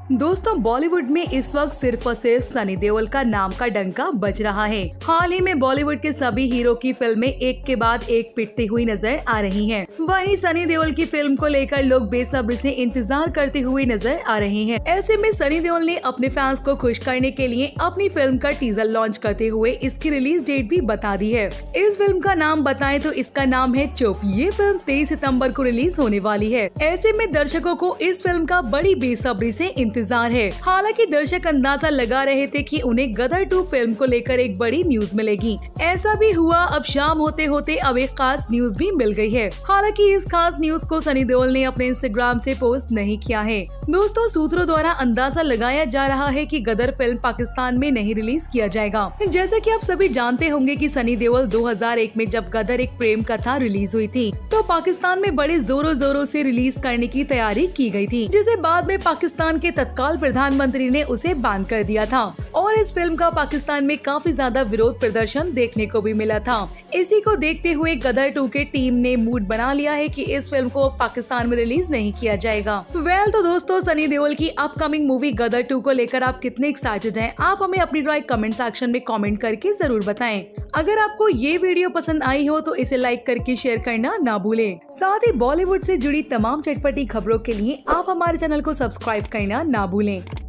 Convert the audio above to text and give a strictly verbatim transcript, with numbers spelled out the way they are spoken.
दोस्तों, बॉलीवुड में इस वक्त सिर्फ और सिर्फ सनी देओल का नाम का डंका बज रहा है। हाल ही में बॉलीवुड के सभी हीरो की फिल्में एक के बाद एक पिटती हुई नजर आ रही हैं। वहीं सनी देओल की फिल्म को लेकर लोग बेसब्री से इंतजार करते हुए नजर आ रहे हैं। ऐसे में सनी देओल ने अपने फैंस को खुश करने के लिए अपनी फिल्म का टीजर लॉन्च करते हुए इसकी रिलीज डेट भी बता दी है। इस फिल्म का नाम बताएं तो इसका नाम है चुप। ये फिल्म तेईस सितम्बर को रिलीज होने वाली है। ऐसे में दर्शकों को इस फिल्म का बड़ी बेसब्री से इंतजार है। हालांकि दर्शक अंदाजा लगा रहे थे कि उन्हें गदर टू फिल्म को लेकर एक बड़ी न्यूज मिलेगी। ऐसा भी हुआ। अब शाम होते होते अब एक खास न्यूज भी मिल गई है। हालांकि इस खास न्यूज को सनी देओल ने अपने इंस्टाग्राम से पोस्ट नहीं किया है। दोस्तों, सूत्रों द्वारा अंदाजा लगाया जा रहा है कि गदर फिल्म पाकिस्तान में नहीं रिलीज किया जाएगा। जैसे कि आप सभी जानते होंगे कि सनी देओल दो हज़ार एक में जब गदर एक प्रेम कथा रिलीज हुई थी तो पाकिस्तान में बड़े जोरों जोरों से रिलीज करने की तैयारी की गई थी, जिसे बाद में पाकिस्तान के तत्काल प्रधानमंत्री ने उसे बैन कर दिया था और इस फिल्म का पाकिस्तान में काफी ज्यादा विरोध प्रदर्शन देखने को भी मिला था। इसी को देखते हुए गदर टू के टीम ने मूड बना लिया है कि इस फिल्म को पाकिस्तान में रिलीज नहीं किया जाएगा। वेल तो दोस्तों, सनी देओल की अपकमिंग मूवी गदर टू को लेकर आप कितने एक्साइटेड हैं? आप हमें अपनी राय कमेंट सेक्शन में कमेंट करके जरूर बताएं। अगर आपको ये वीडियो पसंद आई हो तो इसे लाइक करके शेयर करना ना भूलें। साथ ही बॉलीवुड से जुड़ी तमाम चटपटी खबरों के लिए आप हमारे चैनल को सब्सक्राइब करना ना भूलें।